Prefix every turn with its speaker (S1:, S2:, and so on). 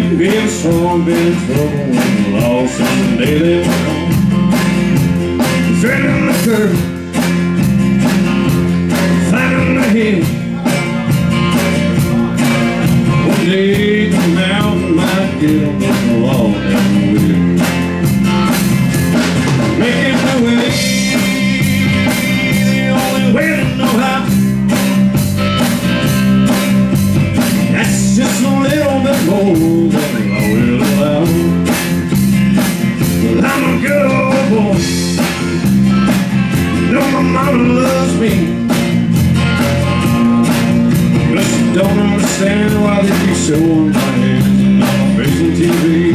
S1: Been strong, been trouble, lost in the daily walk. Treading the curve, finding the hill. One day the mountain might get on the law and will. Making my way, the only way to know how. That's just a little bit more than I will allow. Well, I'm a good old boy. Know my mama loves me, but she don't understand why they keep showing my hands on face and TV.